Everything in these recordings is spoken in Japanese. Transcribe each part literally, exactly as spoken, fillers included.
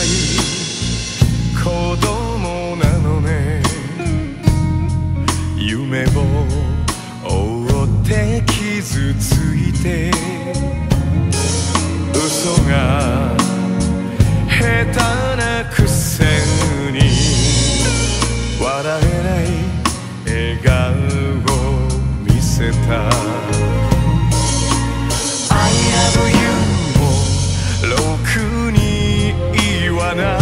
子供なのね。夢を追って傷ついて嘘が下手なくせに笑えない笑顔を見せた。 I love you もろくに言わない。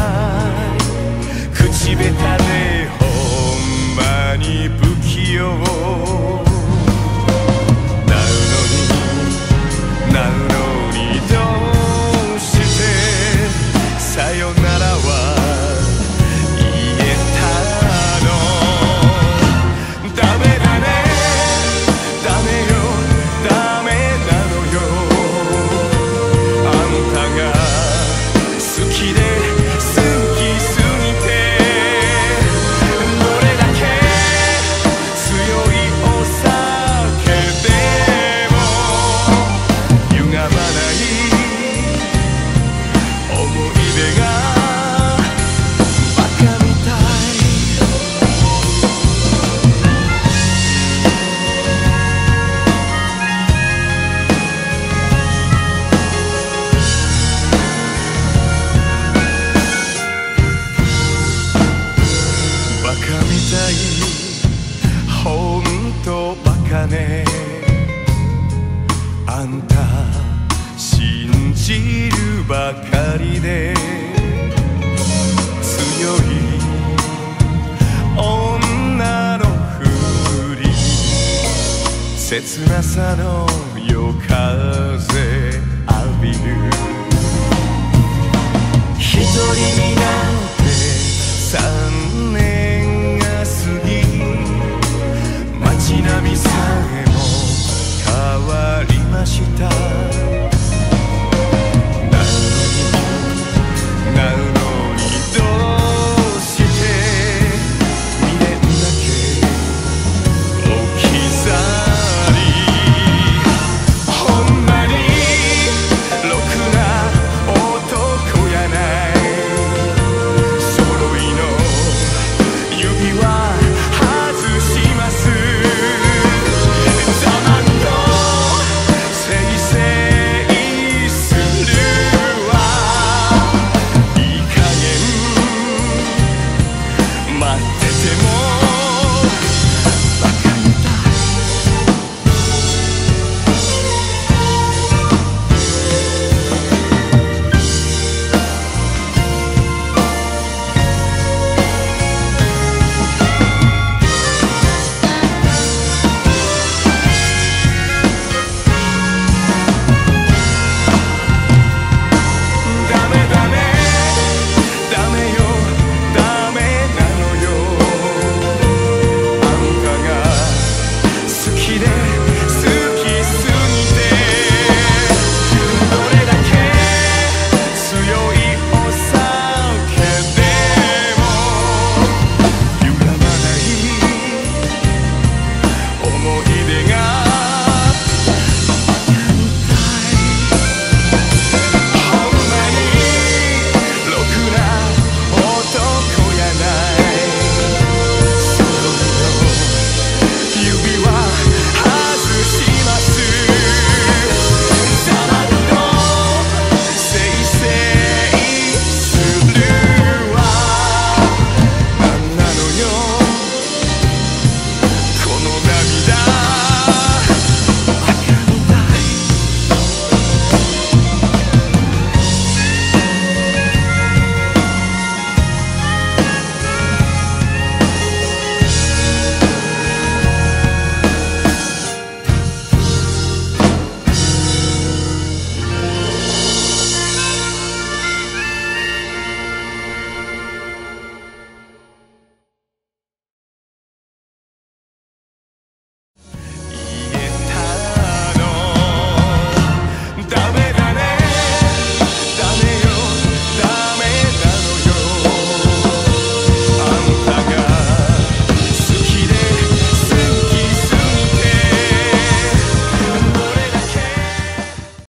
口下手でほんまに不器用なのになのにどうしてさよならは言えたの。ダメだねダメよダメなのよ。あんたが好きで好きすぎてどれだけ強いお酒でも歪まない思い出がバカみたい。バカみたいほんとバカね。あんた信じるばかりで強い女のふり。切なさの夜風浴びる。一人になって三年が過ぎ街並みさえも変わりました。